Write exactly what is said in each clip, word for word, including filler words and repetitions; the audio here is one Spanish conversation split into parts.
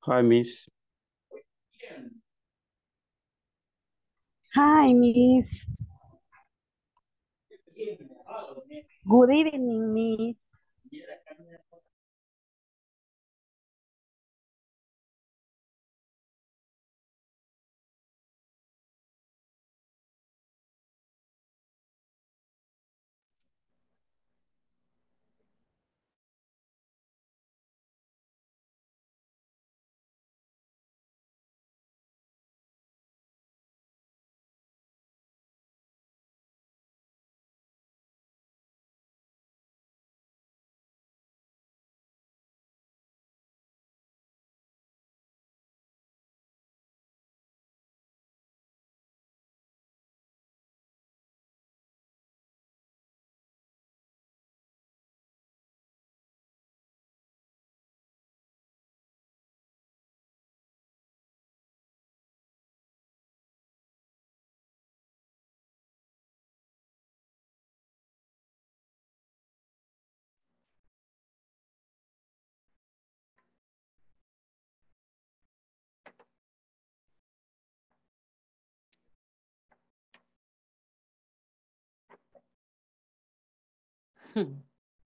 Hi, Miss. Hi, Miss. Good evening, Miss. Hmm.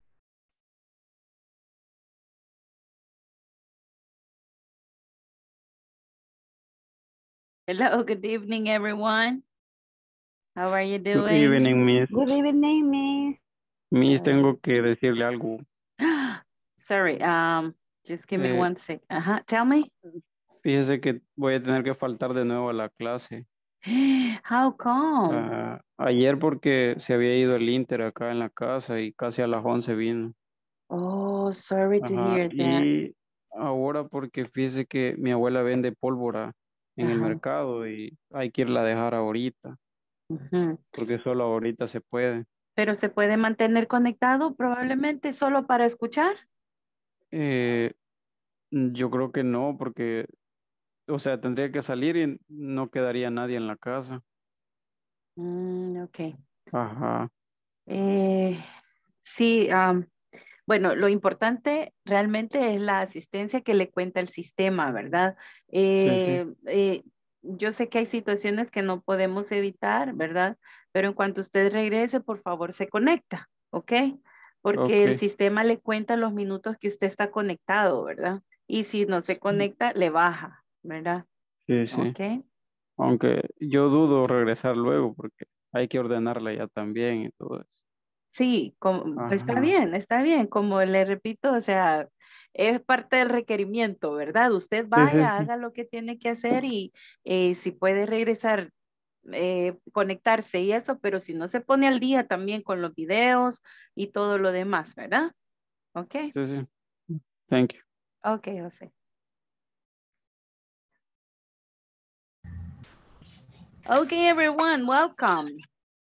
Hello, good evening, everyone. How are you Good doing? evening, Miss. Good evening, Miss. Miss, Uh, tengo que decirle algo. sorry, um, just give me Eh, one sec. Ajá, tell me. Fíjese que voy a tener que faltar de nuevo a la clase. How come? Ah, ayer porque se había ido el Inter acá en la casa y casi a las once vino. Oh, sorry to Ajá. hear that. Y ahora porque fíjese que mi abuela vende pólvora en el Ajá. mercado y hay que irla a dejar ahorita, Ujú. porque solo ahorita se puede. Pero se puede mantener conectado probablemente solo para escuchar. Eh, yo creo que no, porque, o sea, tendría que salir y no quedaría nadie en la casa. Mm, ok. Ajá. Eh, sí, am, bueno, lo importante realmente es la asistencia que le cuenta el sistema, ¿verdad? Sí, sí. Eh, eh, yo sé que hay situaciones que no podemos evitar, ¿verdad? Pero en cuanto usted regrese, por favor, se conecta, ¿ok? Porque el Ok. sistema le cuenta los minutos que usted está conectado, ¿verdad? Y si no se Sí, conecta, le baja, ¿verdad? sí, sí. ¿Ok? Aunque yo dudo regresar luego porque hay que ordenarla ya también y todo eso. Sí, como- está Ajá. bien, está bien. Como le repito, o sea, es parte del requerimiento, ¿verdad? Usted Sí, sí, vaya, sí. haga lo que tiene que hacer y eh, si puede regresar, eh, conectarse y eso, pero si no se pone al día también con los videos y todo lo demás, ¿verdad? Ok, Sí, sí. Thank you. ok, José. Okay, everyone, welcome.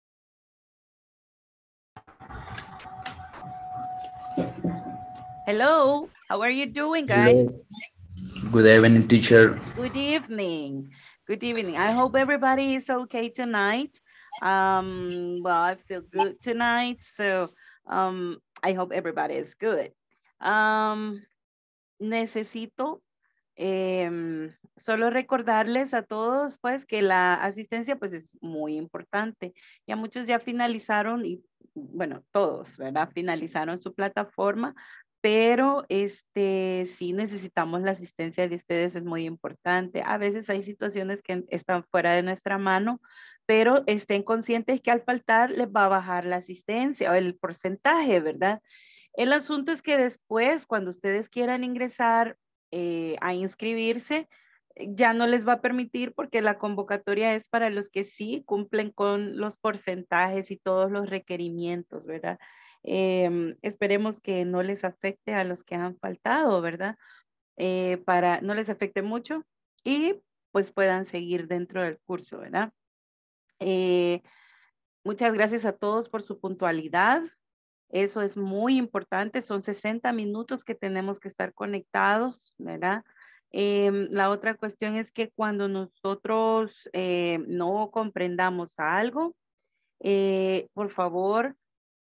Hello, how are you doing, guys? Hello, good evening, teacher. Good evening. Good evening. I hope everybody is okay tonight. Um, well, I feel good tonight, so um, I hope everybody is good. Um, necesito em, solo recordarles a todos, pues, que la asistencia, pues, es muy importante. Ya muchos ya finalizaron y, bueno, todos, ¿verdad? Finalizaron su plataforma, pero este, sí necesitamos la asistencia de ustedes, es muy importante. A veces hay situaciones que están fuera de nuestra mano, pero estén conscientes que al faltar les va a bajar la asistencia o el porcentaje, ¿verdad? El asunto es que después, cuando ustedes quieran ingresar eh, a inscribirse, eh, ya no les va a permitir porque la convocatoria es para los que sí cumplen con los porcentajes y todos los requerimientos, ¿verdad? Em, esperemos que no les afecte a los que han faltado, ¿verdad? Eh, para no les afecte mucho y pues puedan seguir dentro del curso, ¿verdad? Eh, muchas gracias a todos por su puntualidad. Eso es muy importante. Son sesenta minutos que tenemos que estar conectados, ¿verdad? Em, la otra cuestión es que cuando nosotros eh, no comprendamos algo, eh, por favor,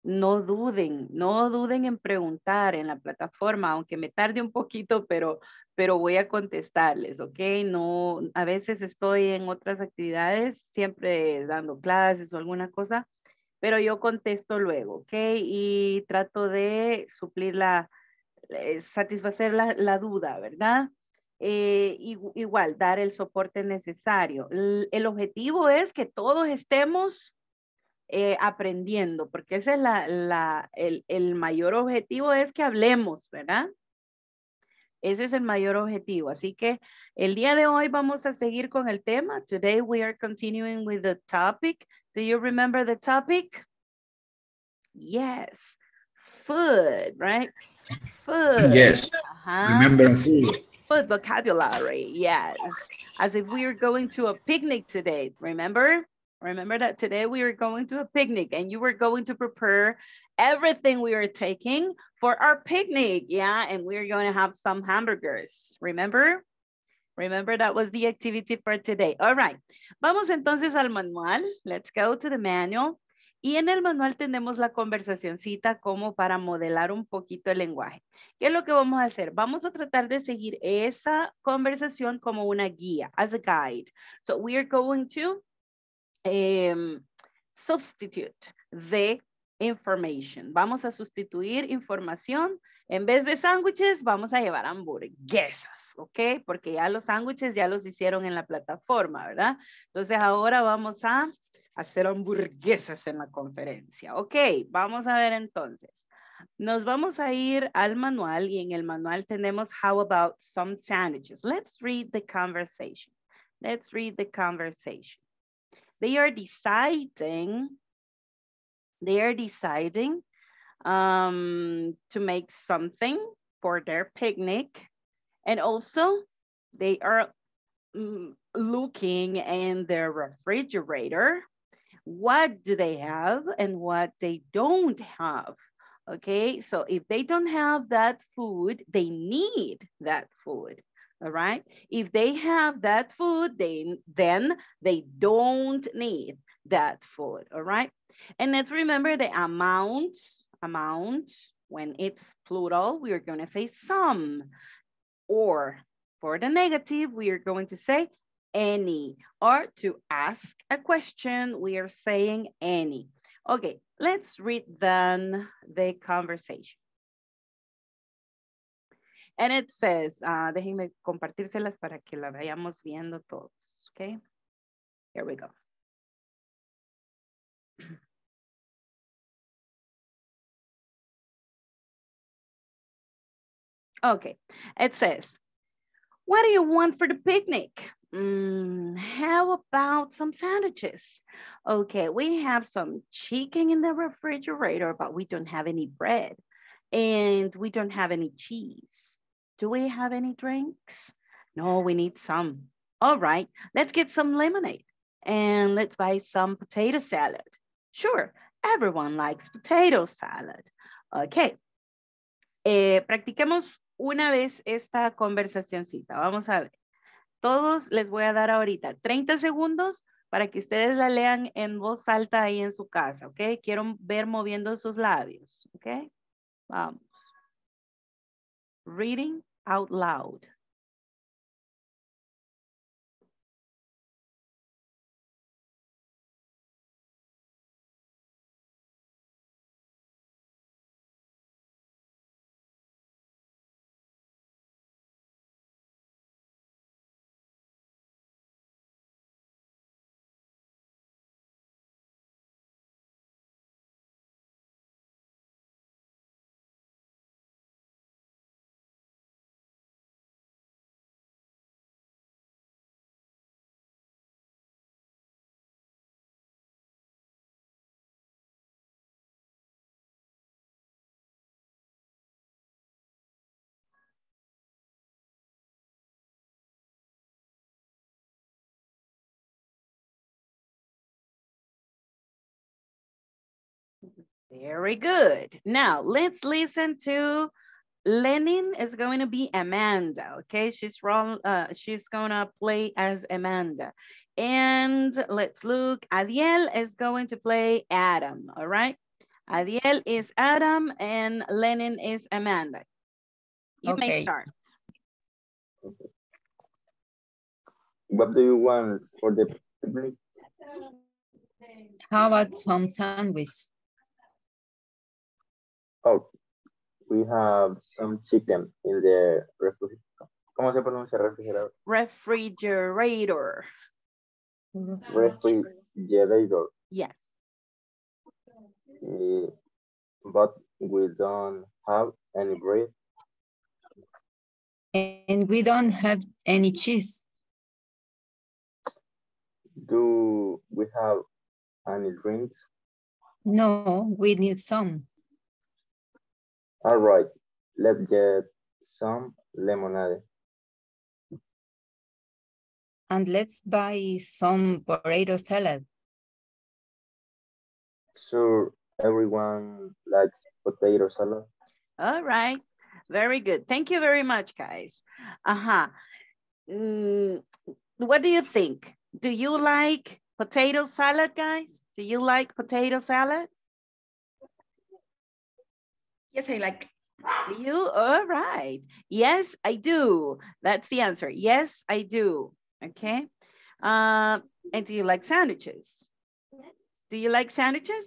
no duden, no duden en preguntar en la plataforma, aunque me tarde un poquito, pero, pero voy a contestarles, ¿ok? No, a veces estoy en otras actividades, siempre dando clases o alguna cosa, pero yo contesto luego, ¿ok? Y trato de suplir la, eh, satisfacer la, la duda, ¿verdad? Eh, igual, dar el soporte necesario. El, el objetivo es que todos estemos eh, aprendiendo, porque ese es la, la, el, el mayor objetivo, es que hablemos, ¿verdad? Ese es el mayor objetivo. Así que el día de hoy vamos a seguir con el tema. Today we are continuing with the topic. Do you remember the topic? Yes. Food, right? Food. Yes. Uh-huh. Remember food. Food vocabulary, yes. As if we were going to a picnic today, remember? Remember that today we were going to a picnic and you were going to prepare everything we were taking for our picnic, yeah? And we're going to have some hamburgers, remember? Remember that was the activity for today. All right, vamos entonces al manual. Let's go to the manual. Y en el manual tenemos la conversacioncita como para modelar un poquito el lenguaje. ¿Qué es lo que vamos a hacer? Vamos a tratar de seguir esa conversación como una guía, as a guide. So we are going to um, substitute the information. Vamos a sustituir información. En vez de sándwiches, vamos a llevar hamburguesas, ¿ok? Porque ya los sándwiches ya los hicieron en la plataforma, ¿verdad? Entonces ahora vamos a hacer hamburguesas en la conferencia. Ok, vamos a ver entonces. Nos vamos a ir al manual y en el manual tenemos how about some sandwiches. Let's read the conversation. Let's read the conversation. They are deciding, they are deciding um, to make something for their picnic. And also they are mm, looking in their refrigerator. What do they have and what they don't have? Okay, so if they don't have that food, they need that food, all right? If they have that food, they, then they don't need that food, all right? And let's remember the amounts, amounts, when it's plural, we are gonna say some, or for the negative, we are going to say any, or to ask a question, we are saying any. Okay, let's read then the conversation. And it says, uh, déjenme compartírselas para que la vayamos viendo todos, okay? Here we go. Okay, it says, what do you want for the picnic? Mm, how about some sandwiches? Okay, we have some chicken in the refrigerator, but we don't have any bread. And we don't have any cheese. Do we have any drinks? No, we need some. All right, let's get some lemonade. And let's buy some potato salad. Sure, everyone likes potato salad. Okay, eh, practiquemos una vez esta conversacioncita. Vamos a ver. Todos les voy a dar ahorita treinta segundos para que ustedes la lean en voz alta ahí en su casa, ¿ok? Quiero ver moviendo sus labios, ¿ok? Vamos. Reading out loud. Very good. Now let's listen to Lenin is going to be Amanda, okay? She's wrong. Uh, she's gonna play as Amanda. And let's look, Adiel is going to play Adam, all right? Adiel is Adam and Lenin is Amanda. You Okay. may start. What do you want for the picnic? How about some sandwich? Oh, we have some chicken in the refrigerator. ¿Cómo se pronuncia refrigerador? Refrigerator. Refrigerator. Yes. Eh, but we don't have any bread. And we don't have any cheese. Do we have any drinks? No, we need some. All right, let's get some lemonade. And let's buy some potato salad. Sure, everyone likes potato salad. All right. Very good. Thank you very much, guys. Uh-huh. Mm, what do you think? Do you like potato salad, guys? Do you like potato salad? Yes, I like. Do you? All right. Yes, I do. That's the answer. Yes, I do. Okay. Uh, and do you like sandwiches? Do you like sandwiches?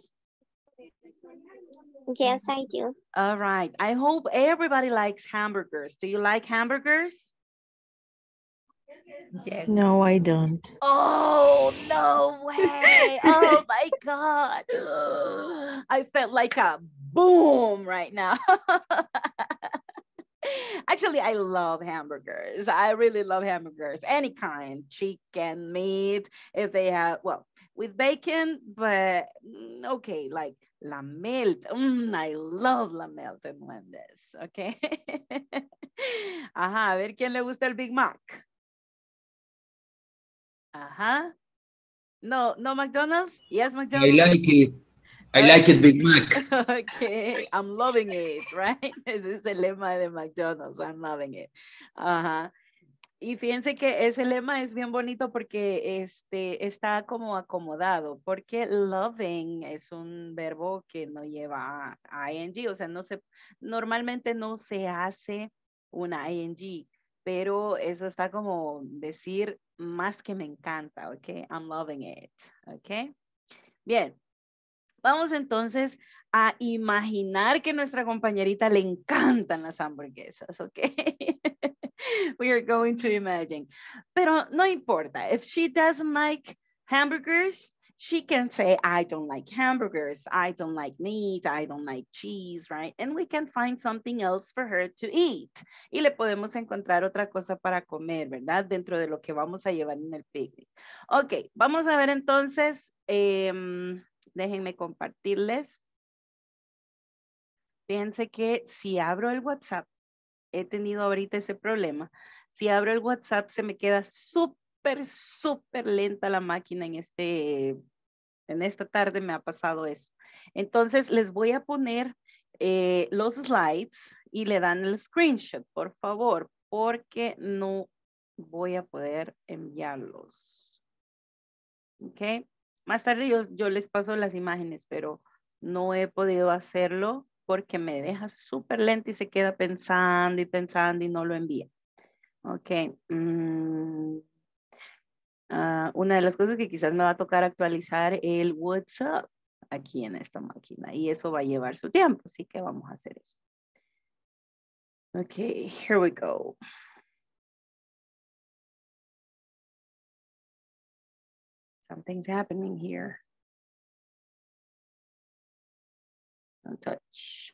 Yes, I do. All right. I hope everybody likes hamburgers. Do you like hamburgers? Yes. No, I don't. Oh, no way. Oh my God. I felt like a boom right now. Actually, I love hamburgers. I really love hamburgers. Any kind, chicken, meat, if they have, well, with bacon, but mm, okay, like la melt. Mm, I love la melt and Wendy's, okay? Ajá, a ver quién le gusta el Big Mac. Ajá. No, no McDonald's? Yes, I McDonald's? like it. I like it, Big Mac. Okay, I'm loving it, right? Ese es el lema de McDonald's, I'm loving it. Ajá. Y fíjense que ese lema es bien bonito porque este, está como acomodado, porque loving es un verbo que no lleva ing, o sea, no se, normalmente no se hace una ing, pero eso está como decir más que me encanta, ¿ok? I'm loving it, ¿ok? Bien. Vamos entonces a imaginar que nuestra compañerita le encantan las hamburguesas, ¿ok? We are going to imagine. Pero no importa. If she doesn't like hamburgers, she can say, I don't like hamburgers. I don't like meat. I don't like cheese, right? And we can find something else for her to eat. Y le podemos encontrar otra cosa para comer, ¿verdad? Dentro de lo que vamos a llevar en el picnic. Ok, vamos a ver entonces... Eh, Déjenme compartirles. Fíjense que si abro el WhatsApp, he tenido ahorita ese problema. Si abro el WhatsApp, se me queda súper, súper lenta la máquina en este, en esta tarde me ha pasado eso. Entonces, les voy a poner eh, los slides y le dan el screenshot, por favor, porque no voy a poder enviarlos. ¿Ok? Más tarde yo, yo les paso las imágenes, pero no he podido hacerlo porque me deja súper lento y se queda pensando y pensando y no lo envía. Ok. Mm, uh, una de las cosas que quizás me va a tocar actualizar el WhatsApp aquí en esta máquina y eso va a llevar su tiempo, así que vamos a hacer eso. Ok, here we go. Something's happening here. Don't touch.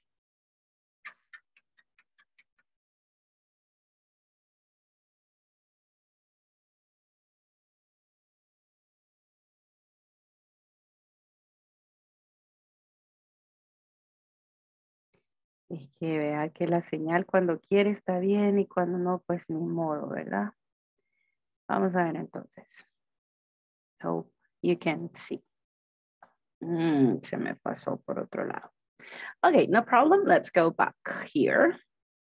Es que vea que la señal cuando quiere está bien y cuando no, pues ni modo, ¿verdad? Vamos a ver entonces. Hope you can see. Mm, se me pasó por otro lado. Okay, no problem. Let's go back here.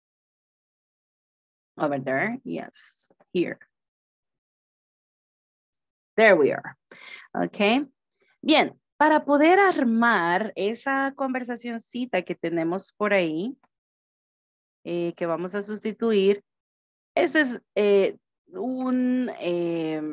Over there. Yes, here. There we are. Okay. Bien, Para poder armar esa conversacioncita que tenemos por ahí, eh, que vamos a sustituir, este es eh, un, eh,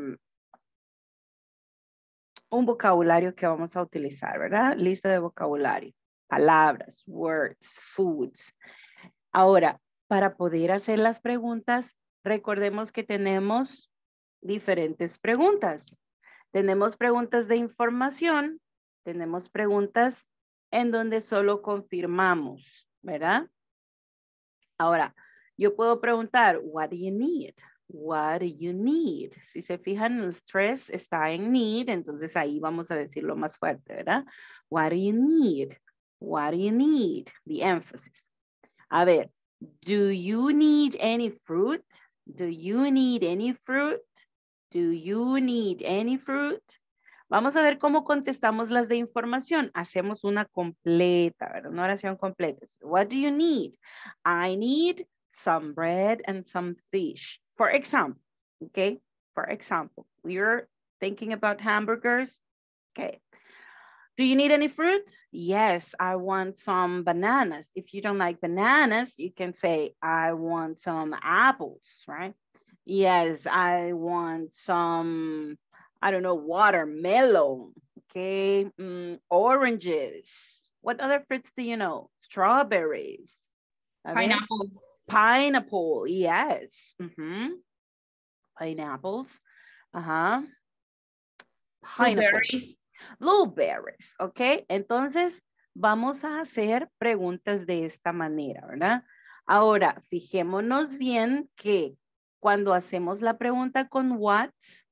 un vocabulario que vamos a utilizar, ¿verdad? Lista de vocabulario, palabras, words, foods. Ahora, para poder hacer las preguntas, recordemos que tenemos diferentes preguntas. Tenemos preguntas de información, tenemos preguntas en donde solo confirmamos, ¿verdad? Ahora, yo puedo preguntar, what do you need? What do you need? Si se fijan, el stress está en need, entonces ahí vamos a decirlo más fuerte, ¿verdad? What do you need? What do you need? The emphasis. A ver, do you need any fruit? Do you need any fruit? Do you need any fruit? Vamos a ver cómo contestamos las de información. Hacemos una completa, ¿verdad? Una oración completa. What do you need? I need some bread and some fish. For example, okay? For example, we're thinking about hamburgers. Okay. Do you need any fruit? Yes, I want some bananas. If you don't like bananas, you can say, I want some apples, right? Yes, I want some, I don't know, watermelon, okay? Mm, oranges. What other fruits do you know? Strawberries. A ver. Pineapple. Pineapple, yes. Mm-hmm. Pineapples. Uh-huh. Pineapple. Blueberries. Blueberries, ¿ok? Entonces, vamos a hacer preguntas de esta manera, ¿verdad? Ahora, fijémonos bien que cuando hacemos la pregunta con what,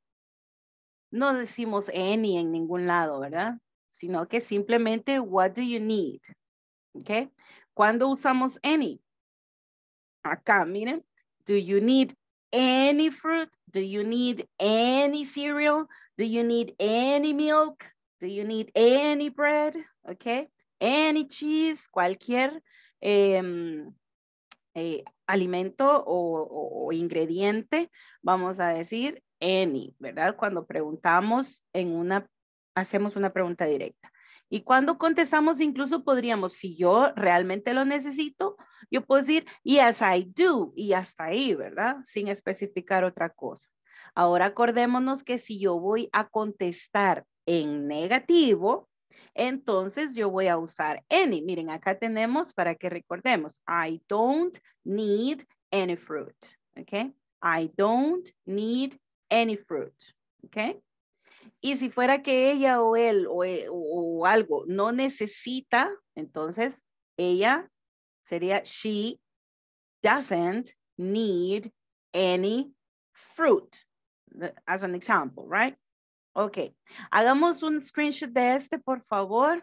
no decimos any en ningún lado, ¿verdad? Sino que simplemente, what do you need? ¿Ok? ¿Cuándo usamos any? Acá, miren. Do you need any fruit? Do you need any cereal? Do you need any milk? Do you need any bread? Okay. Any cheese, cualquier eh, eh, alimento o, o, o ingrediente, vamos a decir any, ¿verdad? Cuando preguntamos en una, hacemos una pregunta directa. Y cuando contestamos, incluso podríamos, si yo realmente lo necesito, yo puedo decir, yes, I do, y hasta ahí, ¿verdad? Sin especificar otra cosa. Ahora acordémonos que si yo voy a contestar en negativo, entonces yo voy a usar any. Miren, acá tenemos para que recordemos, I don't need any fruit, ¿ok? I don't need any fruit, ¿ok? Y si fuera que ella o él o, o, o algo no necesita, entonces ella sería she doesn't need any fruit. As an example, right? Ok. Hagamos un screenshot de este, por favor.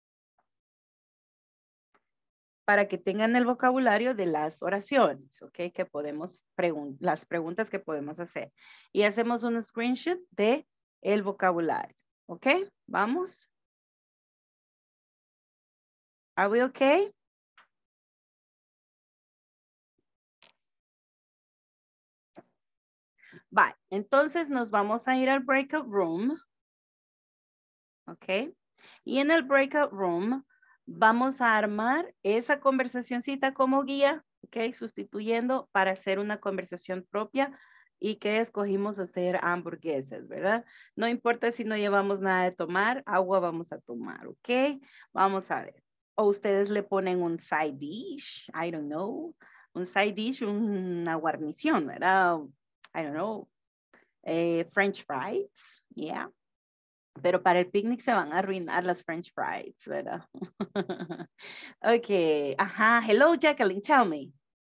Para que tengan el vocabulario de las oraciones, ok, que podemos preguntar, las preguntas que podemos hacer. Y hacemos un screenshot de el vocabulario, ok, vamos. Are we okay? Vale, entonces nos vamos a ir al breakout room, ok, y en el breakout room vamos a armar esa conversacioncita como guía, ok, sustituyendo para hacer una conversación propia y que escogimos hacer hamburguesas, ¿verdad? No importa si no llevamos nada de tomar, agua vamos a tomar, ok, vamos a ver. O ustedes le ponen un side dish, I don't know, un side dish, una guarnición, ¿verdad? I don't know, eh, French fries, yeah. Pero para el picnic se van a arruinar las French fries, ¿verdad? Ok, ajá. Hello, Jacqueline, tell me.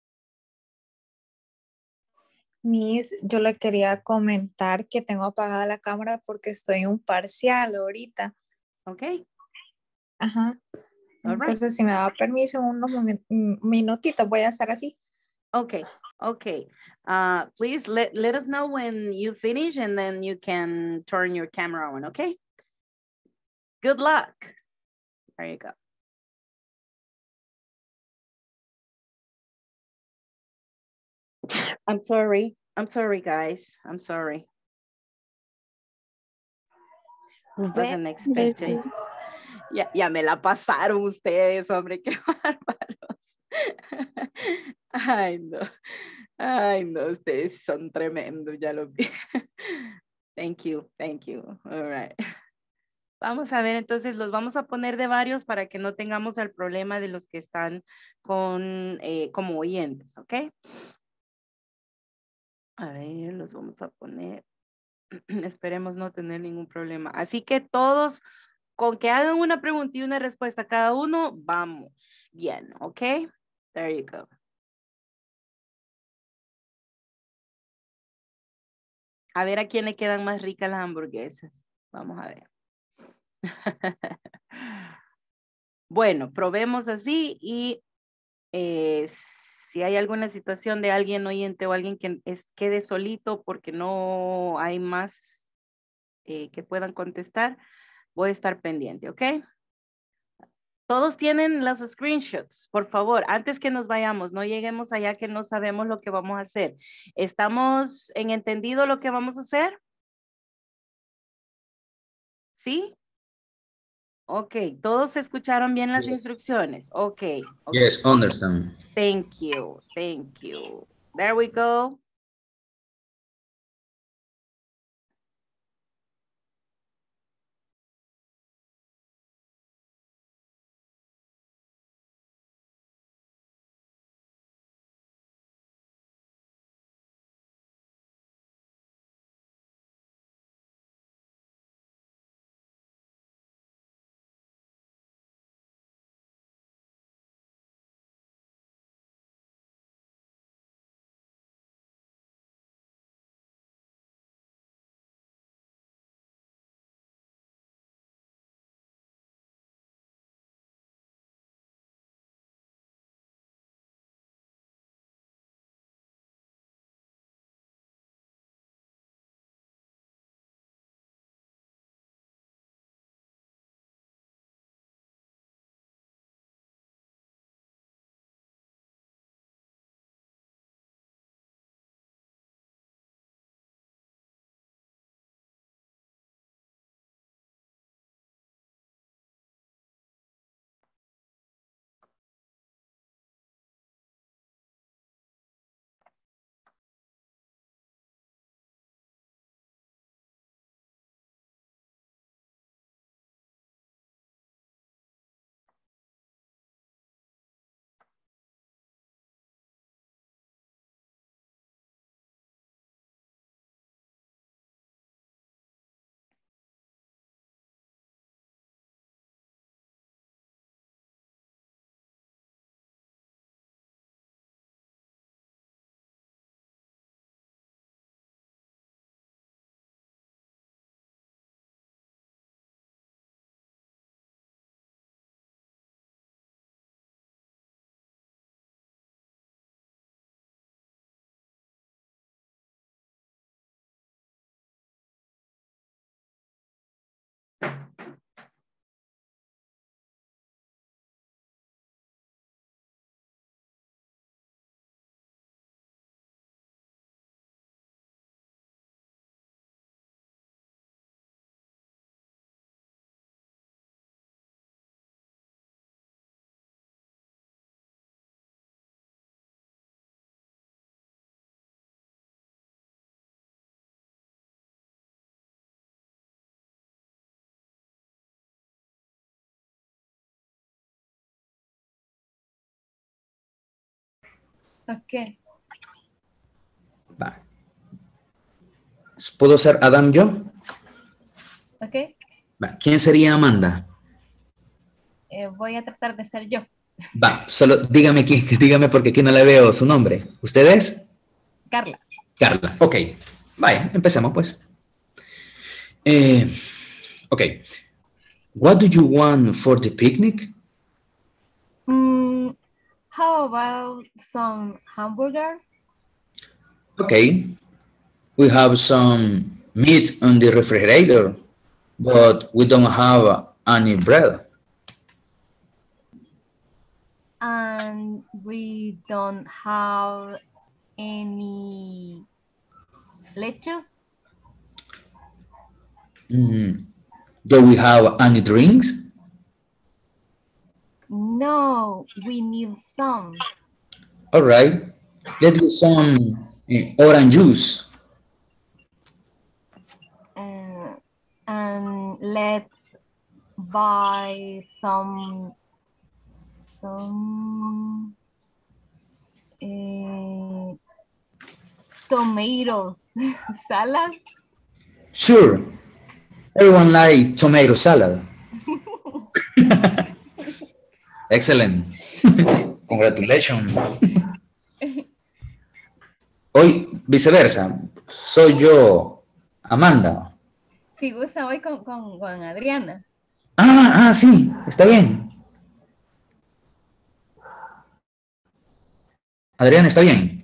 Miss, yo le quería comentar que tengo apagada la cámara porque estoy en un parcial ahorita. Ok. Ajá. All right. Entonces, si me da permiso, unos minutitos voy a hacer así. Okay, okay. Uh, please let, let us know when you finish and then you can turn your camera on, okay? Good luck. There you go. I'm sorry. I'm sorry, guys. I'm sorry. Wasn't expecting. Ya, ya me la pasaron ustedes, hombre, qué bárbaros. Ay, no. Ay, no, ustedes son tremendos, ya lo vi. Thank you, thank you. All right. Vamos a ver, entonces los vamos a poner de varios para que no tengamos el problema de los que están con, eh, como oyentes, ¿ok? A ver, los vamos a poner. Esperemos no tener ningún problema. Así que todos, con que hagan una pregunta y una respuesta cada uno, vamos bien, ¿ok? There you go. A ver a quién le quedan más ricas las hamburguesas. Vamos a ver. Bueno, probemos así y eh, si hay alguna situación de alguien oyente o alguien que es, quede solito porque no hay más eh, que puedan contestar, voy a estar pendiente, ¿ok? Todos tienen los screenshots, por favor, antes que nos vayamos, no lleguemos allá que no sabemos lo que vamos a hacer. ¿Estamos en entendido lo que vamos a hacer? ¿Sí? Ok, todos escucharon bien las instrucciones. Ok. Okay. Yes, understand. Thank you, thank you. There we go. Ok. Va. ¿Puedo ser Adam yo? Ok. Va. ¿Quién sería Amanda? Eh, voy a tratar de ser yo. Va, solo dígame, quién, dígame porque aquí no le veo su nombre. ¿Usted es? Carla. Carla, ok. Vaya, empecemos pues. Eh, ok. What do you want for the picnic? Mm, how about some hamburger? Okay. We have some meat on the refrigerator, but we don't have any bread. And we don't have any lettuce. Mm. Do we have any drinks? No, we need some. All right. Let's get some eh, orange juice. Uh, and let's buy some some uh, tomatoes salad. Sure. Everyone like tomato salad. Excellent. Congratulations. Hoy, viceversa. Soy yo, Amanda. Si gusta, voy con, con, con Adriana. Ah, ah, sí, está bien. Adrián, ¿está bien?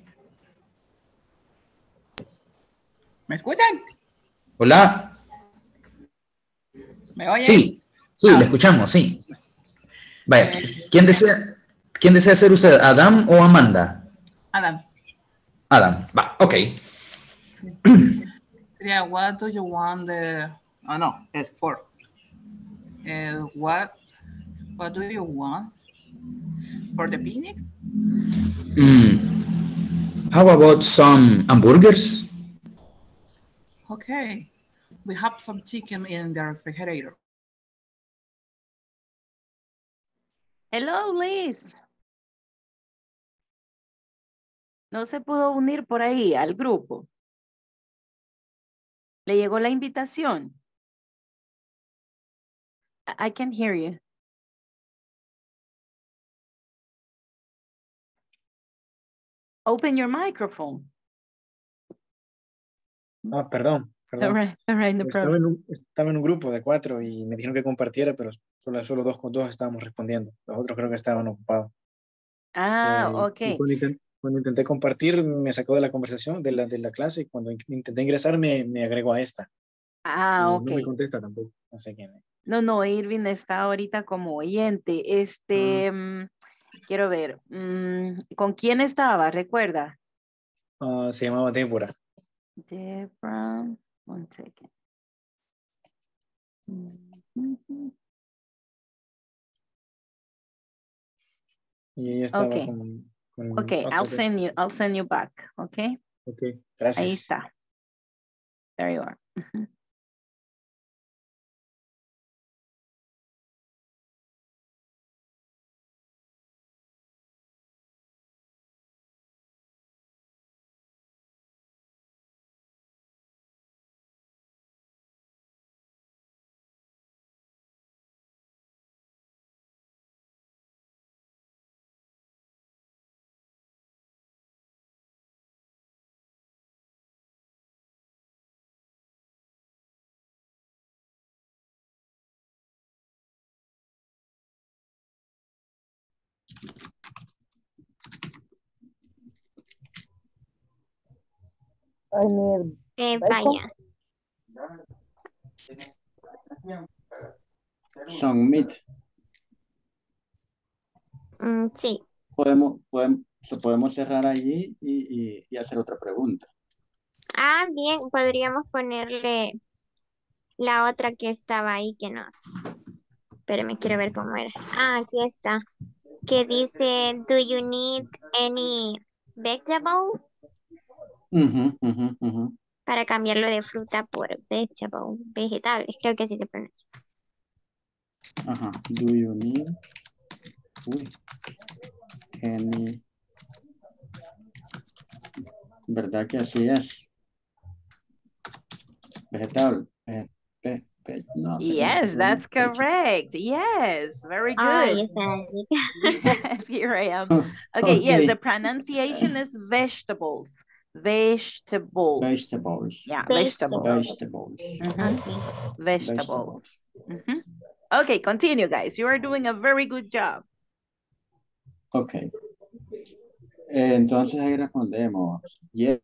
¿Me escuchan? Hola. ¿Me oyen? Sí, sí, Ah. le escuchamos, sí. Vaya, Eh, ¿quién desea, ¿quién desea ser usted, Adam o Amanda? Adam, Adam, va, ok. sería, what do you want the... Oh, no, es for. Uh, what, what do you want for the picnic? Mm, how about some hamburgers? Okay, we have some chicken in the refrigerator. Hello, Liz. No se pudo unir por ahí al grupo. ¿Le llegó la invitación? I, I can hear you. Open your microphone. Ah, perdón, All perdón. right, all right, no Estaba problem. en, un, estaba en un grupo de cuatro y me dijeron que compartiera, pero solo, solo dos con dos estábamos respondiendo. Los otros creo que estaban ocupados. Ah, Eh, ok. y cuando, intent- cuando intenté compartir, me sacó de la conversación, de la, de la clase, y cuando in- intenté ingresar, me, me agregó a esta. Ah, Y ok. no me contesta tampoco. No sé quién es. No, no, Irving está ahorita como oyente. Este, mm, quiero ver, mm, ¿con quién estaba? ¿Recuerda? Ah, se llamaba Débora. Debra, one second. Mhm. Y ella estaba Okay, con, con okay, otra I'll que- send you, I'll send you back, okay? Ok, Ahí gracias. está. There you are. Ujú. I need Eh, bacon. vaya. Submit. Mm, sí. Podemos, podemos, lo podemos cerrar allí y, y, y hacer otra pregunta. Ah, bien, podríamos ponerle la otra que estaba ahí que nos... Pero me quiero ver cómo era. Ah, aquí está. Que dice, do you need any vegetable? Ujú, ujú, ujú. Para cambiarlo de fruta por vegetable, vegetales, creo que así se pronuncia. Ajá. Do you need uy, any? ¿Verdad que así es? Vegetal. Ve- ve- ve- no sé cómo se Yes, pronuncia. that's correct. Yes, very Ay, good. esa. Yes, here I am. Okay, yes, the Okay. pronunciation is vegetables. Vegetables. Vegetables. Yeah, vegetables. Vegetables. Mhm. Ok. Vegetables. Mhm. Okay, continue, guys. You are doing a very good job. Ok. Eh, entonces ahí respondemos. Yes.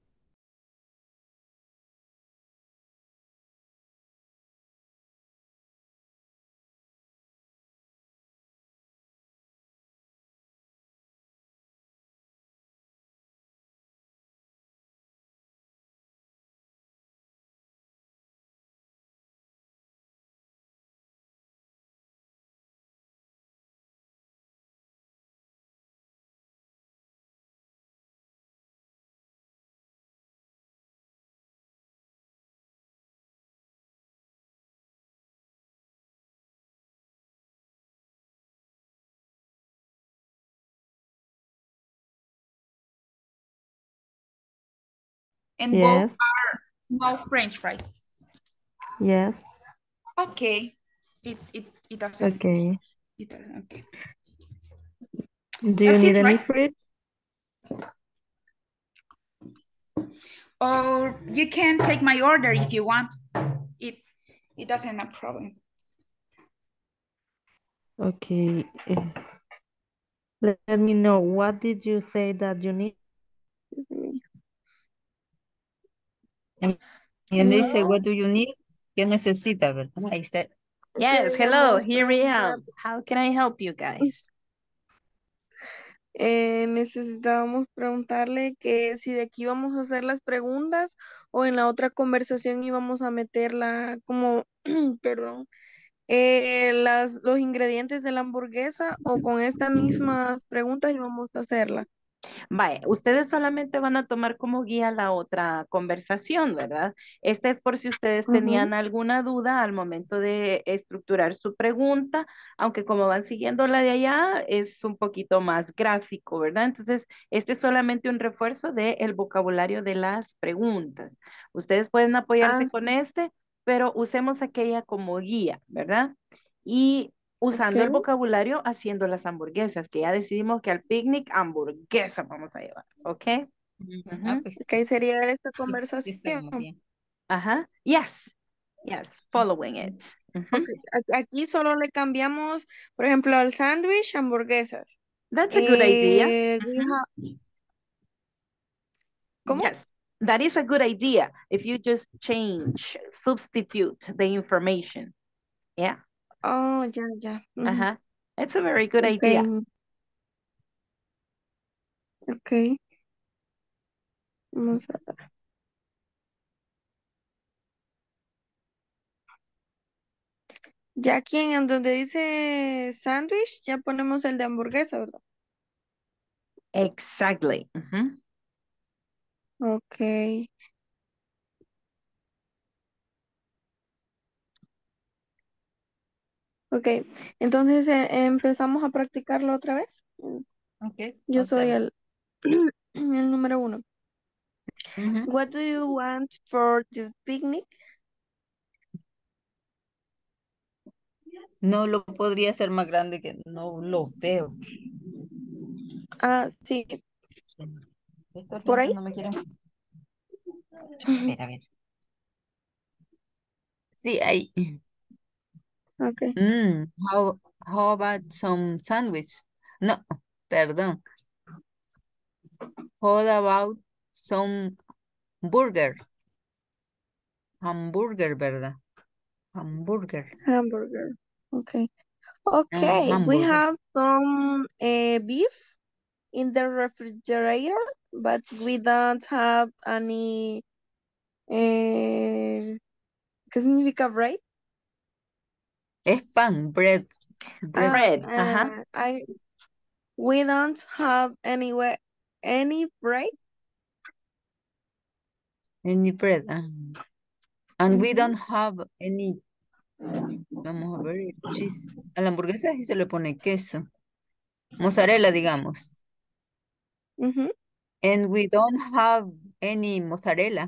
And Yes. both are small French fries. Yes. Okay. It it it doesn't. Okay. It doesn't. Okay. Do you That's need it, any right? fruit? Or you can take my order if you want. It it doesn't have a problem. Okay. eh, Let, let me know. What did you say that you need? And Hello? they say, what do you need? ¿Qué necesita, verdad? Ahí está. Yes, hello, Queríamos here we preguntar, am. How can I help you guys? eh, necesitábamos preguntarle que si de aquí vamos a hacer las preguntas o en la otra conversación íbamos a meterla como, perdón, eh, las, los ingredientes de la hamburguesa o con estas mismas preguntas íbamos a hacerla. Vaya, ustedes solamente van a tomar como guía la otra conversación, ¿verdad? Esta es por si ustedes Ujú. tenían alguna duda al momento de estructurar su pregunta, aunque como van siguiendo la de allá, es un poquito más gráfico, ¿verdad? Entonces, este es solamente un refuerzo del vocabulario de las preguntas. Ustedes pueden apoyarse Ah, con este, pero usemos aquella como guía, ¿verdad? Y usando el ok. vocabulario haciendo las hamburguesas, que ya decidimos que al picnic hamburguesa vamos a llevar, ¿ok? Ah, Ujú. pues Ok, sería esta sí, sí conversación. estamos bien. Ajá, yes, yes, following it. Ujú. Ok, a- aquí solo le cambiamos, por ejemplo, al sándwich, hamburguesas. That's a good idea. Eh, we Ujú. have- ¿Cómo? Yes, that is a good idea if you just change, substitute the information. Yeah, Oh, ya, ya. Ujú. ajá. It's a very good Ok, idea. ok. Vamos a ver. Ya aquí en donde dice sándwich, ya ponemos el de hamburguesa, ¿verdad? Exactly. Ujú. Ok. Ok, entonces eh, empezamos a practicarlo otra vez. Ok, Yo otra soy vez. el, el número uno. Ujú. What do you want for this picnic? No lo podría hacer más grande que no lo veo. Ah, sí, Estos por lentes ahí. no me quieren. A ver, a ver. Sí, ahí. Ok. Mm, how, how about some sandwich? No, perdón. How about some burger? Hamburger, ¿verdad? Hamburger. Hamburger. Okay. Ah, Okay, we hamburger. have some uh, beef in the refrigerator, but we don't have any. Eh, ¿qué significa bread? Es pan, bread. Bread. Ah, Bread, ajá. uh, I we don't have any way, any bread. Any bread. ah. And we Ujú. don't have any. Vamos a ver, cheese. A la hamburguesa sí se le pone queso. Mozzarella, digamos. Ujú. And we don't have any mozzarella.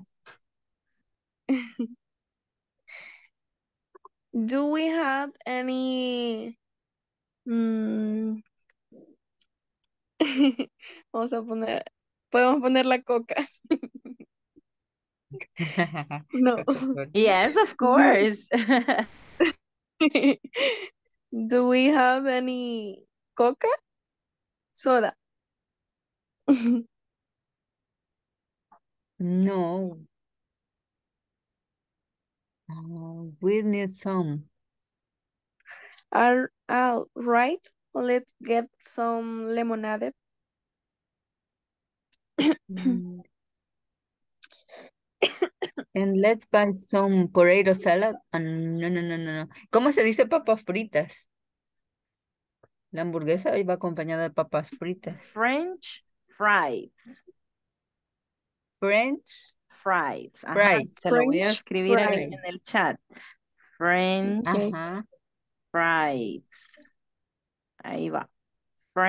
Do we have any? mm, Vamos a poner, podemos poner la coca. No. Coca-Cola. Yes, of Do, course. do we have any coca? Soda. No. Uh, we need some. All, all right, let's get some lemonade. Mm. And let's buy some potato salad. Ah, no, no, no, no, no. ¿Cómo se dice papas fritas? La hamburguesa va acompañada de papas fritas. French fries. French Fries. Ajá, fries. se lo voy a French escribir ahí fries. en el chat. French Okay. Ajá. fries. Ahí va.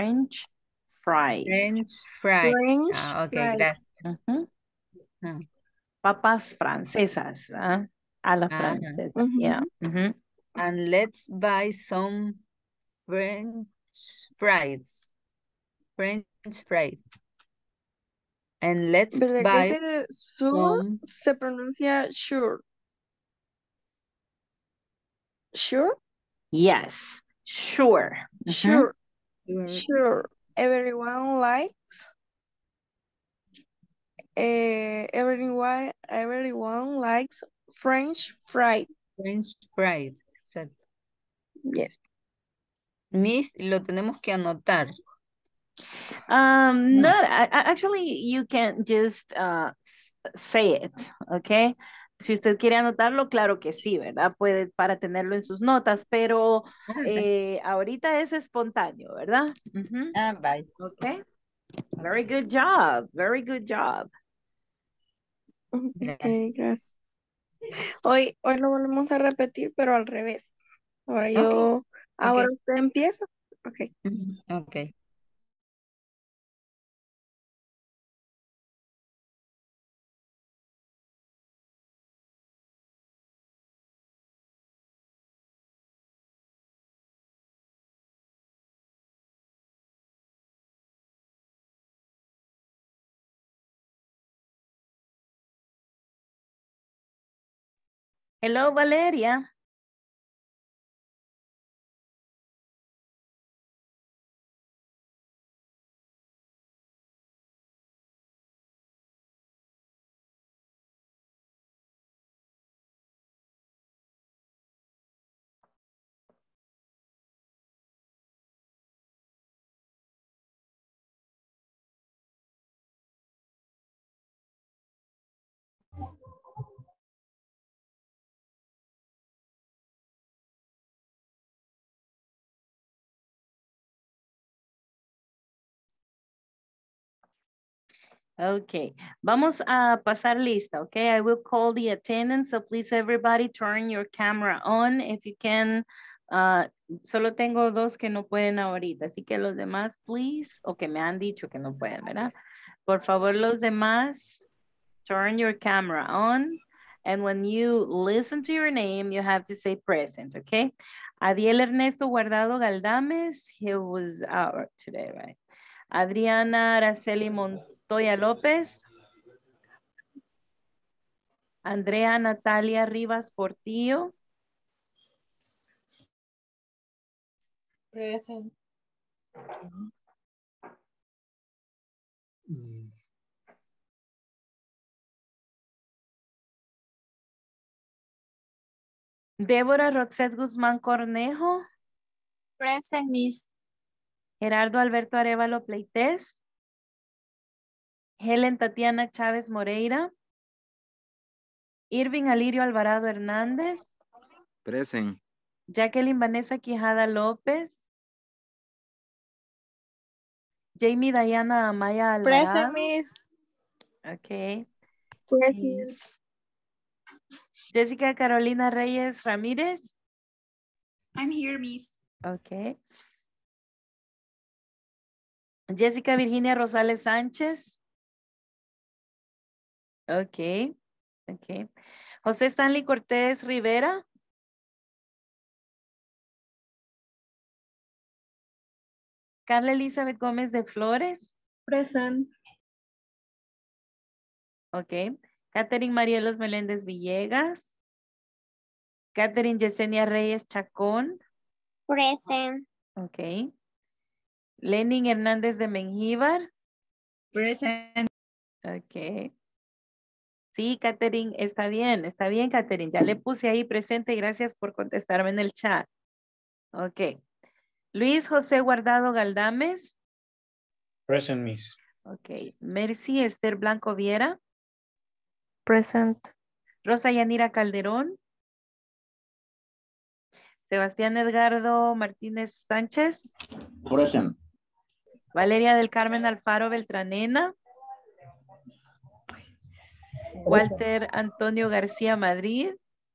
French fries. French fries. French Ah, ok, fries. gracias. Ujú. Ah. papas francesas, ¿ah? A la Ajá. francesa, yeah. Ujú. And let's buy some French fries. French fries. And let's ¿Verdad que buy ese sur some se pronuncia sure? Sure? Yes, sure. Ujú. Sure. Sure. Sure. Everyone likes eh, everyone everyone likes French fries. French fries. Exacto. Yes. Miss, lo tenemos que anotar. Um, No. not a- a- actually, you can just uh, s- say it, okay? Si usted quiere anotarlo, claro que sí, ¿verdad? Puede para tenerlo en sus notas, pero Ah, eh, ahorita es espontáneo, ¿verdad? Ujú. ah, bye. Okay. Very good job. Very good job. Ok, Gracias. gracias. Hoy, hoy lo volvemos a repetir, pero al revés. Ahora Ok, yo, ahora ok. usted empieza. Ok. Ujú, ok. Hello, Valeria. Okay, vamos a pasar lista, okay? I will call the attendance, so please everybody turn your camera on if you can. Uh, solo tengo dos que no pueden ahorita, así que los demás, please, o que me han dicho que no pueden, ¿verdad? Por favor, los demás, turn your camera on, and when you listen to your name, you have to say present, okay? Adiel Ernesto Guardado Galdames, he was out today, right? Adriana Araceli Montoya López. Andrea Natalia Rivas Portillo. Present. Débora Roxette Guzmán Cornejo. Present, Miss. Gerardo Alberto Arevalo Pleites. Helen Tatiana Chávez Moreira. Irving Alirio Alvarado Hernández. Present. Jacqueline Vanessa Quijada López. Jamie Diana Amaya Alvarado. Present, Miss. Ok. Present. Jessica Carolina Reyes Ramírez. I'm here, Miss. Ok. Jessica Virginia Rosales Sánchez. Ok. Ok. José Stanley Cortés Rivera. Carla Elizabeth Gómez de Flores. Present. Ok. Catherine Marielos Meléndez Villegas. Catherine Yesenia Reyes Chacón. Present. Ok. Lenin Hernández de Mengíbar. Present. Ok. Sí, Catherine, está bien, está bien, Catherine. Ya le puse ahí presente y gracias por contestarme en el chat. Ok. Luis José Guardado Galdames. Present, Miss. Ok. Mercy Esther Blanco Viera. Present. Rosa Yanira Calderón. Sebastián Edgardo Martínez Sánchez. Present. Valeria del Carmen Alfaro Beltranena. Walter Antonio García Madrid.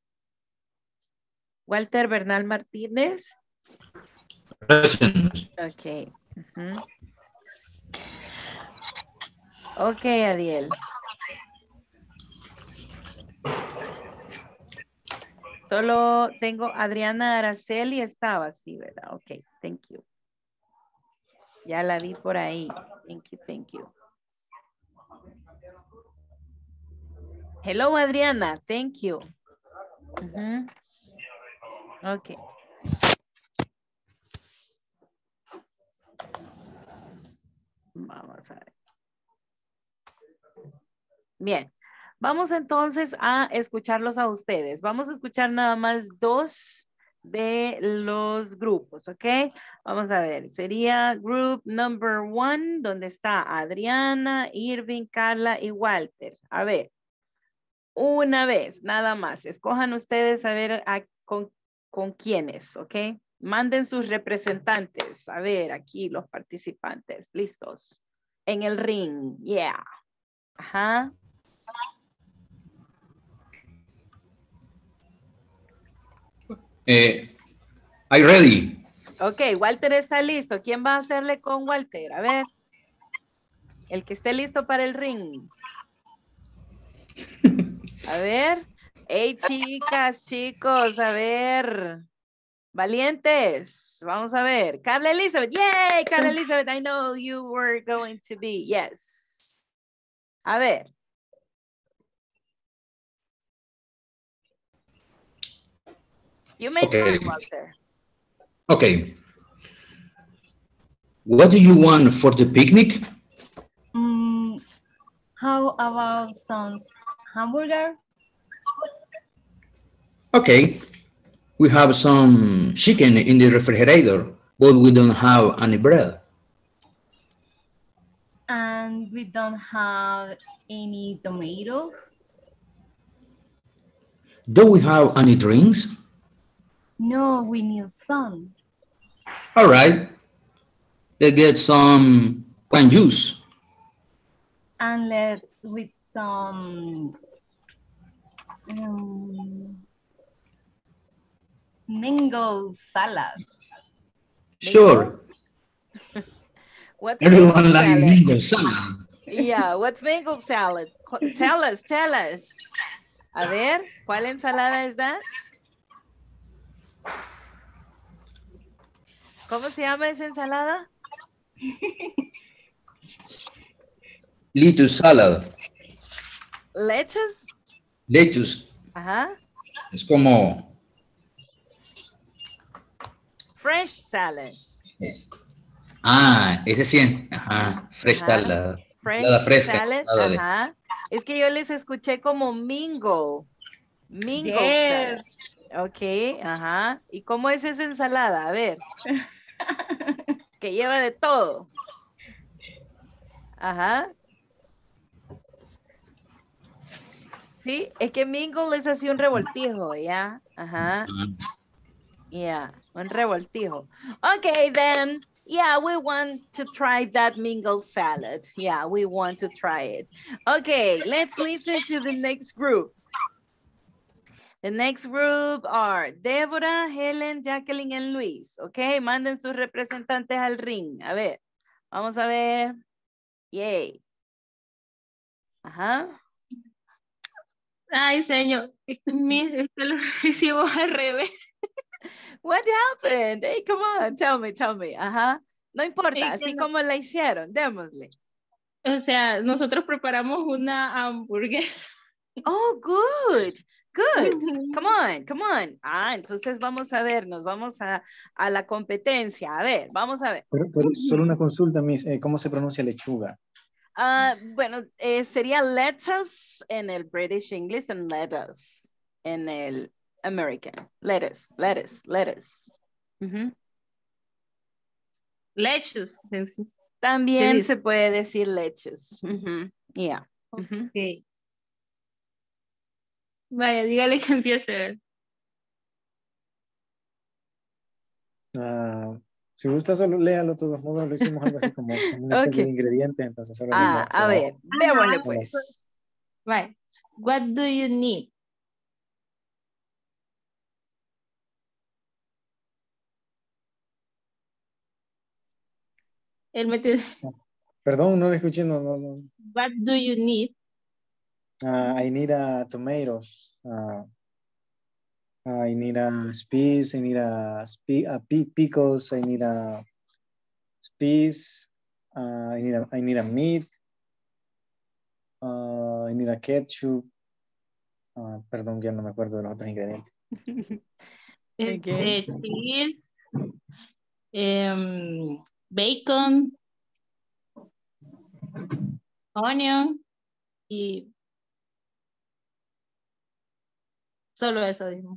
Walter Bernal Martínez. Present. Ok. Ujú. Ok, Adiel. Solo tengo Adriana Araceli, estaba, sí, ¿verdad? Ok, thank you. Ya la vi por ahí. Thank you, thank you. Hello, Adriana, thank you. Uh-huh. Ok. Vamos a ver. Bien. Vamos entonces a escucharlos a ustedes. Vamos a escuchar nada más dos de los grupos, ¿ok? Vamos a ver. Sería group number one, donde está Adriana, Irving, Carla y Walter. A ver. Una vez, nada más. Escojan ustedes a ver a, con, con quiénes, ¿ok? Manden sus representantes. A ver, aquí los participantes. ¿Listos? En el ring. Yeah. Ajá. Eh, I'm ready. Ok, Walter está listo. ¿Quién va a hacerle con Walter? A ver. El que esté listo para el ring. A ver. Hey, chicas, chicos, a ver. Valientes. Vamos a ver. Carla Elizabeth. Yay, Carla Elizabeth. I know you were going to be. Yes. A ver. You may Okay. start, Walter. Okay. What do you want for the picnic? Mm, how about some hamburger? Okay. We have some chicken in the refrigerator, but we don't have any bread. And we don't have any tomatoes. Do we have any drinks? No, we need some. All right. Let's get some wine juice. And let's with some um, mango salad. Sure. What's Everyone mango likes salad? mango salad. Yeah, what's mango salad? Qu- Tell us, tell us. A ver, ¿cuál ensalada es that? ¿Cómo se llama esa ensalada? Lettuce salad. Lettuce. Lettuce. Ajá. Es como... Fresh salad. es- Ah, ese sí. Ajá. Fresh Ajá. salad. Fresh Ensalada fresca. salad. ensalada de- Ajá. Es que yo les escuché como mingo. Mingo Yes. salad. Ok, ajá. ¿Y cómo es esa ensalada? A ver. Que lleva de todo. Ajá. Sí, es que mingle es así un revoltijo, ¿ya? Ajá. Yeah, un revoltijo. Okay, then. Yeah, we want to try that mingle salad. Yeah, we want to try it. Okay, let's listen to the next group. The next group are Débora, Helen, Jacqueline, and Luis. Okay, manden sus representantes al ring. A ver, vamos a ver. Yay. Ajá. Ay, señor, esto, mi- esto lo hicimos al revés. What happened? Hey, come on, tell me, tell me. Ajá. No importa, Es que así no- como la hicieron, démosle. O sea, nosotros preparamos una hamburguesa. Oh, good, good. Come on, come on. Ah, entonces vamos a ver, nos vamos a, a la competencia. A ver, vamos a ver. Pero, pero solo una consulta, Miss. eh, ¿Cómo se pronuncia lechuga? Ah, bueno, eh, sería lettuce en el British English and lettuce en el American. Lettuce, lettuce, lettuce. Ujú. Lechus. También dice? se puede decir leches. Ujú. Yeah. Ujú. Ok. Vaya, dígale que empiece. Ah, si gusta, solo léalo de todos modos. Lo hicimos algo así como, como una especie Ok. de ingredientes, entonces solo Ah, se a va- ver, démosle Ah, pues. Right. What do you need? Él metió, Perdón, no lo escuché. No, no, no. what do you need? Ah, I need a tomatoes. Ah, I need a spice. I need a, spe a pi pickles. I need a spice. Uh, I need a, I need a meat. Uh, I need a ketchup. Uh, perdón, ya no me acuerdo de los otros ingredientes. It's Okay. eh, cheese, em, bacon, onion y solo eso digo.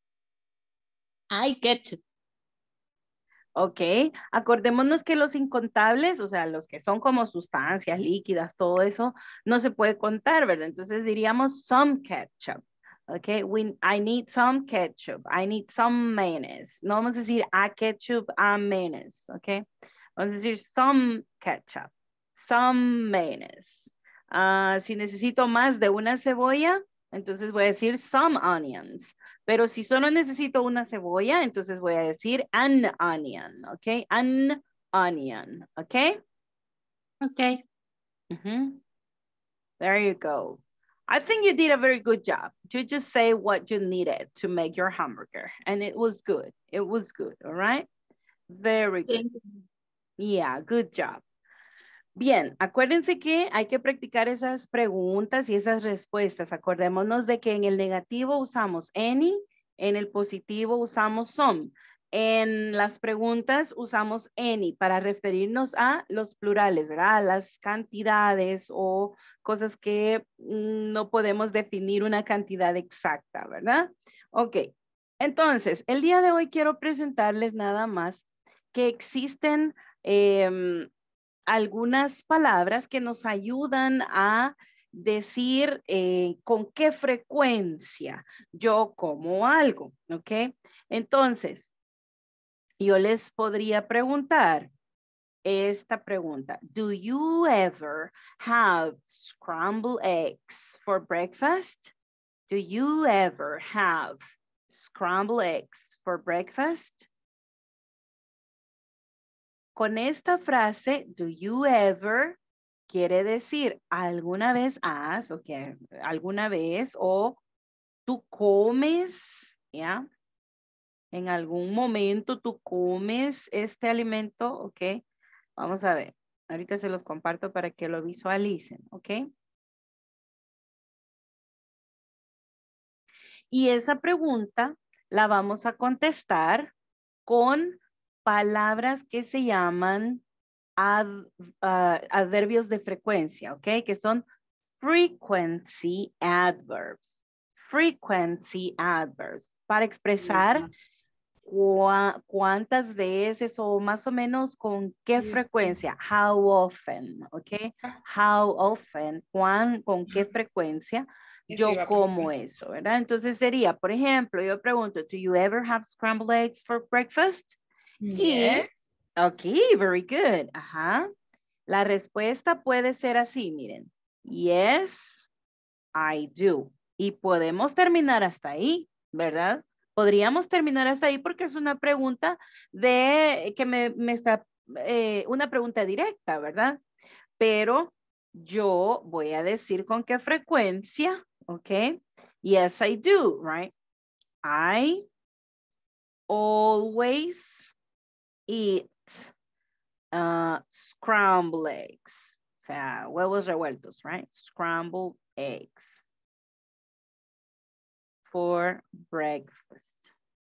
I get it. Ok, acordémonos que los incontables, o sea, los que son como sustancias líquidas, todo eso, no se puede contar, ¿verdad? Entonces diríamos some ketchup. Ok, we, I need some ketchup. I need some mayonnaise. No vamos a decir a ketchup, a mayonnaise. Ok, vamos a decir some ketchup, some mayonnaise. Ah, si necesito más de una cebolla, entonces voy a decir some onions. Pero si solo necesito una cebolla, entonces voy a decir an onion, ¿ok? An onion, ¿ok? Okay. Mhm. There you go. I think you did a very good job. You just say what you needed to make your hamburger. And it was good. It was good, all right? Very good. Thank you. Yeah, good job. Bien, acuérdense que hay que practicar esas preguntas y esas respuestas. Acordémonos de que en el negativo usamos any, en el positivo usamos some. En las preguntas usamos any para referirnos a los plurales, ¿verdad? A las cantidades o cosas que mm, no podemos definir una cantidad exacta, ¿verdad? Ok, entonces, el día de hoy quiero presentarles nada más que existen em, algunas palabras que nos ayudan a decir eh, con qué frecuencia yo como algo, ¿ok? Entonces, yo les podría preguntar esta pregunta. Do you ever have scrambled eggs for breakfast? Do you ever have scrambled eggs for breakfast? Con esta frase, do you ever, quiere decir alguna vez has, o que alguna vez, o tú comes, ¿ya? En algún momento tú comes este alimento, ¿ok? Vamos a ver. Ahorita se los comparto para que lo visualicen, ¿ok? Y esa pregunta la vamos a contestar con palabras que se llaman ad, uh, adverbios de frecuencia, ¿ok? Que son frequency adverbs. Frequency adverbs. Para expresar cua, cuántas veces o más o menos con qué frecuencia. How often, ¿ok? How often, cuán, con qué frecuencia yo como eso, ¿verdad? Entonces sería, por ejemplo, yo pregunto, do you ever have scrambled eggs for breakfast? Yes. Y, ok, very good. Ajá. La respuesta puede ser así, miren. Yes, I do. Y podemos terminar hasta ahí, ¿verdad? Podríamos terminar hasta ahí porque es una pregunta de que me, me está, eh, una pregunta directa, ¿verdad? Pero yo voy a decir con qué frecuencia, ¿ok? Yes, I do, right? I always eat uh, scrambled eggs. O sea, huevos revueltos, right? Scrambled eggs for breakfast.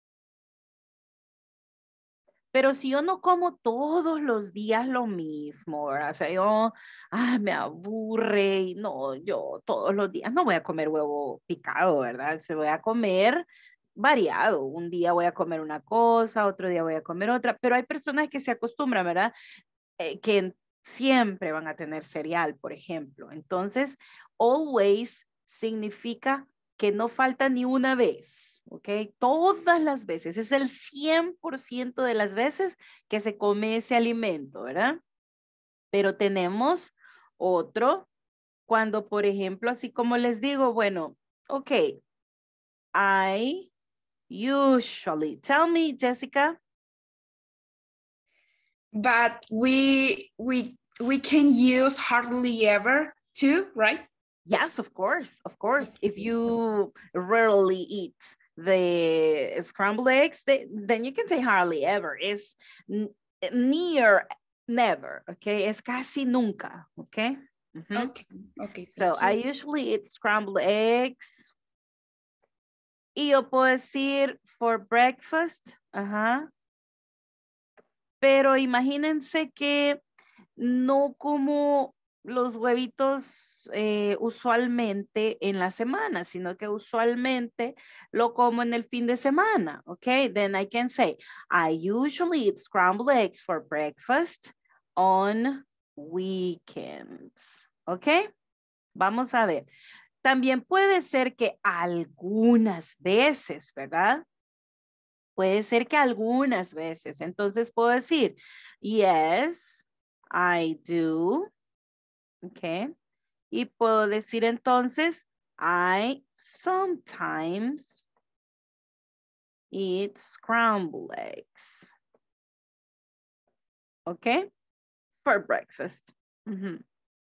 Pero si yo no como todos los días lo mismo, ¿verdad? O sea, yo, ah, me aburre y no, yo todos los días no voy a comer huevo picado, ¿verdad? Se voy a comer variado. Un día voy a comer una cosa, otro día voy a comer otra, pero hay personas que se acostumbran, ¿verdad? Eh, que siempre van a tener cereal, por ejemplo. Entonces, always significa que no falta ni una vez, ¿ok? Todas las veces, es el cien por ciento de las veces que se come ese alimento, ¿verdad? Pero tenemos otro, cuando, por ejemplo, así como les digo, bueno, ok, I usually, tell me, Jessica. But we we we can use hardly ever too, right? Yes, of course, of course. If you rarely eat the scrambled eggs, they, then you can say hardly ever. It's near never, okay? Es casi nunca, okay? Mm-hmm. Okay, okay. So I usually eat scrambled eggs. Y yo puedo decir for breakfast, ajá. Pero imagínense que no como los huevitos eh, usualmente en la semana, sino que usualmente lo como en el fin de semana, okay? Then I can say, I usually eat scrambled eggs for breakfast on weekends, okay? Vamos a ver. También puede ser que algunas veces, ¿verdad? Puede ser que algunas veces. Entonces puedo decir, yes, I do. Ok. Y puedo decir entonces, I sometimes eat scrambled eggs. Ok. For breakfast. Uh-huh.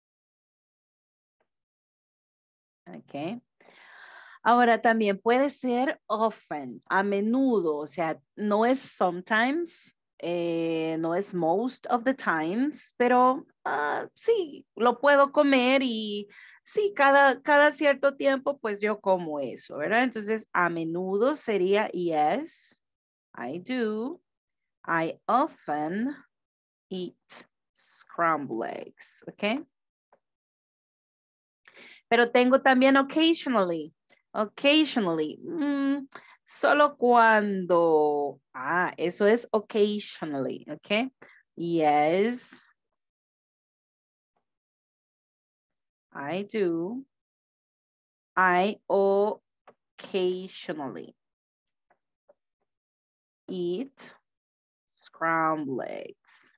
Ok. Ahora también puede ser often, a menudo, o sea, no es sometimes, eh, no es most of the times, pero uh, sí, lo puedo comer y sí, cada, cada cierto tiempo pues yo como eso, ¿verdad? Entonces, a menudo sería yes, I do, I often eat scrambled eggs, ¿ok? Pero tengo también occasionally. Occasionally. Mm, solo cuando. Ah, eso es occasionally. Ok. Yes. I do. I occasionally eat scrambled eggs.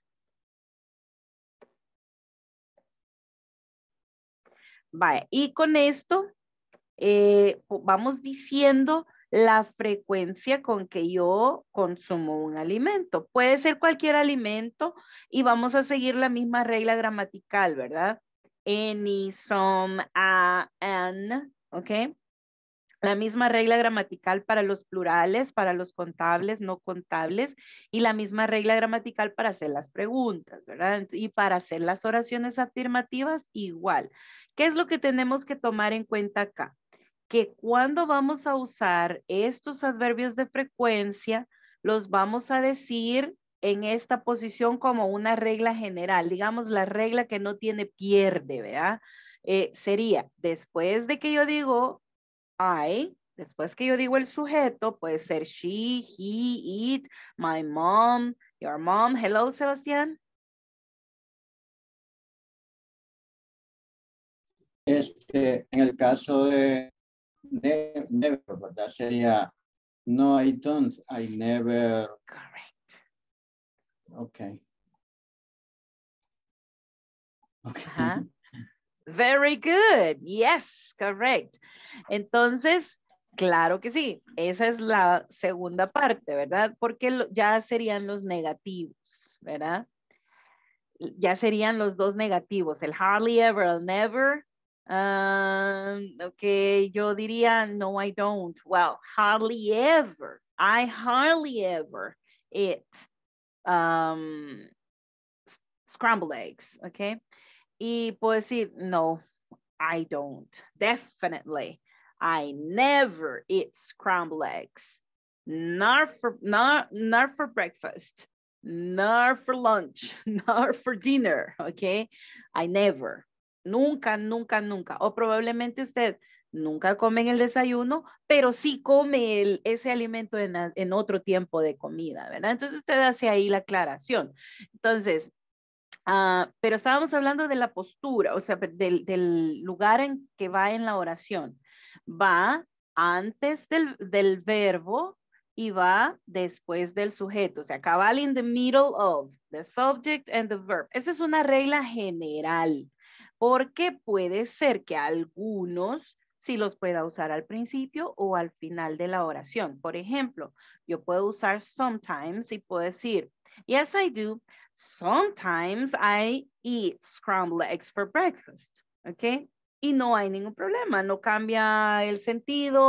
Vaya, y con esto eh, vamos diciendo la frecuencia con que yo consumo un alimento. Puede ser cualquier alimento y vamos a seguir la misma regla gramatical, ¿verdad? Any, some, a, an, ¿ok? La misma regla gramatical para los plurales, para los contables, no contables, y la misma regla gramatical para hacer las preguntas, ¿verdad? Y para hacer las oraciones afirmativas, igual. ¿Qué es lo que tenemos que tomar en cuenta acá? Que cuando vamos a usar estos adverbios de frecuencia, los vamos a decir en esta posición como una regla general, digamos la regla que no tiene pierde, ¿verdad? Eh, sería, después de que yo digo I, después que yo digo el sujeto, puede ser she, he, it, my mom, your mom. Hello, Sebastián. Este, en el caso de ne- never, ¿verdad? Sería no, I don't, I never. Correct. Okay. Okay. Ajá. Very good. Yes, correct. Entonces, claro que sí. Esa es la segunda parte, ¿verdad? Porque lo- ya serían los negativos, ¿verdad? Ya serían los dos negativos, el hardly ever, el never. Um, ok, yo diría no, I don't. Well, hardly ever. I hardly ever eat um, scrambled eggs, ok. Y puedo decir no, I don't. Definitely. I never eat scrambled eggs. Not for, not, not for breakfast. Not for lunch. Not for dinner. Okay. I never. Nunca, nunca, nunca. O probablemente usted nunca come en el desayuno, pero sí come el, ese alimento en, en otro tiempo de comida, ¿verdad? Entonces usted hace ahí la aclaración. Entonces, Uh, pero estábamos hablando de la postura, o sea, del, del lugar en que va en la oración. Va antes del, del verbo y va después del sujeto. O sea, cabal in the middle of the subject and the verb. Esa es una regla general, porque puede ser que algunos sí los pueda usar al principio o al final de la oración. Por ejemplo, yo puedo usar sometimes y puedo decir, yes, I do. Sometimes I eat scrambled eggs for breakfast, ¿ok? Y no hay ningún problema, no cambia el sentido,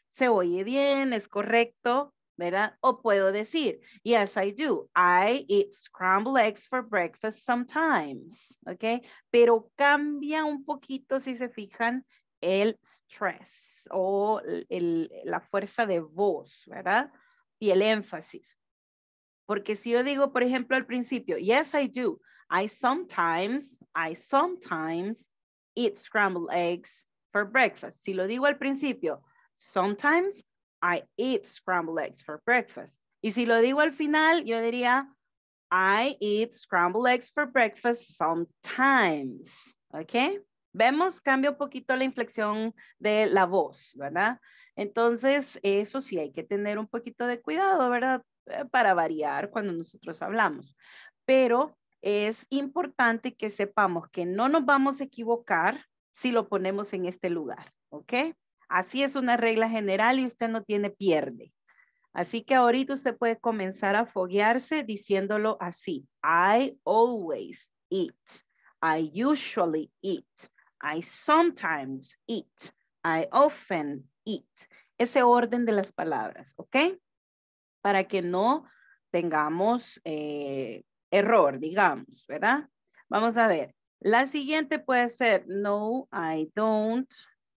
se oye bien, es correcto, ¿verdad? O puedo decir, yes, I do. I eat scrambled eggs for breakfast sometimes, ¿ok? Pero cambia un poquito, si se fijan, el stress o el, la fuerza de voz, ¿verdad? Y el énfasis. Porque si yo digo, por ejemplo, al principio, yes, I do. I sometimes, I sometimes eat scrambled eggs for breakfast. Si lo digo al principio, sometimes I eat scrambled eggs for breakfast. Y si lo digo al final, yo diría, I eat scrambled eggs for breakfast sometimes. ¿Ok? Vemos, cambia un poquito la inflexión de la voz, ¿verdad? Entonces, eso sí hay que tener un poquito de cuidado, ¿verdad? Para variar cuando nosotros hablamos. Pero es importante que sepamos que no nos vamos a equivocar si lo ponemos en este lugar, ¿ok? Así es una regla general y usted no tiene pierde. Así que ahorita usted puede comenzar a foguearse diciéndolo así. I always eat. I usually eat. I sometimes eat. I often eat. Ese orden de las palabras, ¿ok? Para que no tengamos eh, error, digamos, ¿verdad? Vamos a ver. La siguiente puede ser, no, I don't.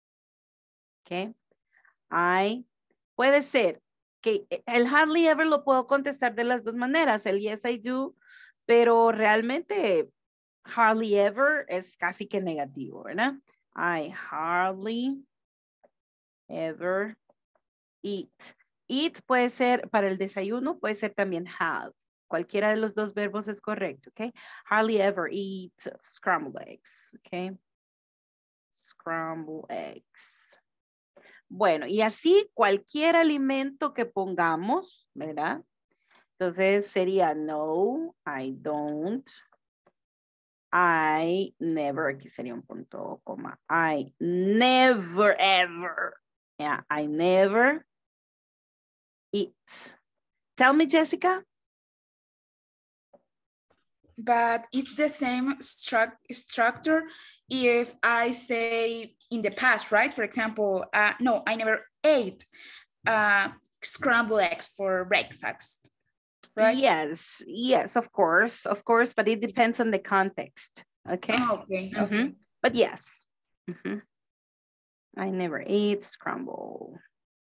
¿Ok? I. Puede ser que el hardly ever lo puedo contestar de las dos maneras, el yes, I do, pero realmente hardly ever es casi que negativo, ¿verdad? I hardly ever eat. Eat puede ser para el desayuno, puede ser también have. Cualquiera de los dos verbos es correcto, ¿ok? Hardly ever eat scrambled eggs, ¿ok? Scrambled eggs. Bueno, y así cualquier alimento que pongamos, ¿verdad? Entonces sería no, I don't. I never, aquí sería un punto coma. I never ever. Yeah, I never eat. Tell me, Jessica. But it's the same stru structure if I say in the past, right? For example, uh, no, I never ate uh, scrambled eggs for breakfast, right? Yes, yes, of course, of course, but it depends on the context, okay? Oh, okay, Mm-hmm. okay. But yes. Mm-hmm. I never ate scrambled.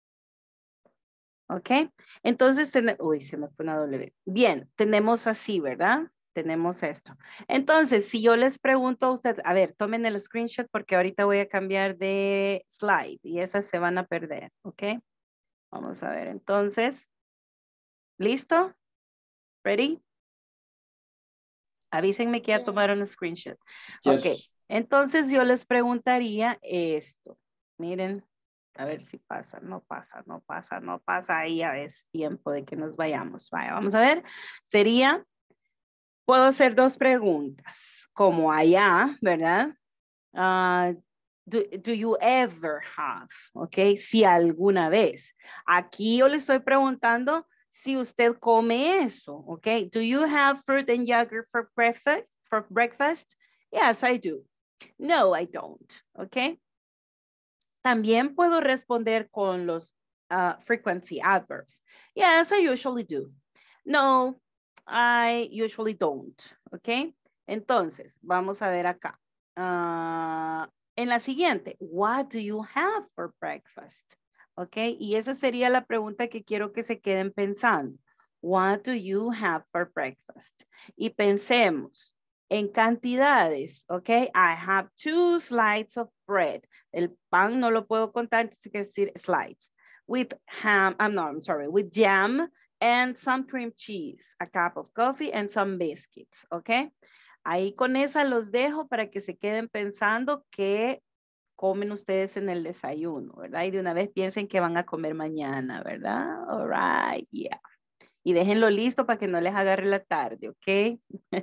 Ok, entonces, ten... uy, se me fue una W. Bien, tenemos así, ¿verdad? Tenemos esto. Entonces, si yo les pregunto a ustedes, a ver, tomen el screenshot porque ahorita voy a cambiar de slide y esas se van a perder, ¿ok? Vamos a ver, entonces, ¿listo? ¿Ready? Avísenme que ya Yes. tomaron el screenshot. Yes. Ok, entonces yo les preguntaría esto. Miren, a ver si pasa, no pasa, no pasa, no pasa. Ahí ya es tiempo de que nos vayamos. Vaya, vamos a ver. Sería... Puedo hacer dos preguntas, como allá, ¿verdad? Uh, do, do you ever have? ¿Ok? Si alguna vez. Aquí yo le estoy preguntando si usted come eso, ¿ok? Do you have fruit and yogurt for breakfast? For breakfast? Yes, I do. No, I don't, ¿ok? También puedo responder con los uh, frequency adverbs. Yes, I usually do. No, I usually don't, ¿ok? Entonces, vamos a ver acá. Uh, en la siguiente, what do you have for breakfast? ¿Ok? Y esa sería la pregunta que quiero que se queden pensando. What do you have for breakfast? Y pensemos en cantidades, ¿ok? I have two slices of bread. El pan no lo puedo contar, entonces hay que decir slides. With ham, I'm no, I'm sorry, with jam, and some cream cheese, a cup of coffee, and some biscuits, ¿ok? Ahí con esa los dejo para que se queden pensando que comen ustedes en el desayuno, ¿verdad? Y de una vez piensen que van a comer mañana, ¿verdad? All right, yeah. Y déjenlo listo para que no les agarre la tarde, ¿ok?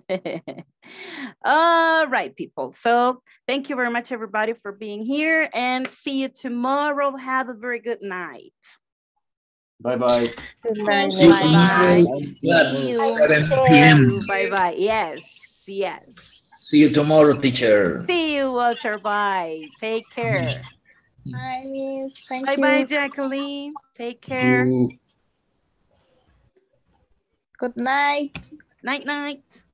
All right, people. So, thank you very much, everybody, for being here, and see you tomorrow. Have a very good night. Bye-bye. Thank See you you. tomorrow at See you. seven p m Bye-bye. Yes, yes. See you tomorrow, teacher. See you, Walter. Bye. Take care. Bye, Miss. Thank Bye you. bye, Jacqueline. Take care. You- Good night. Night night.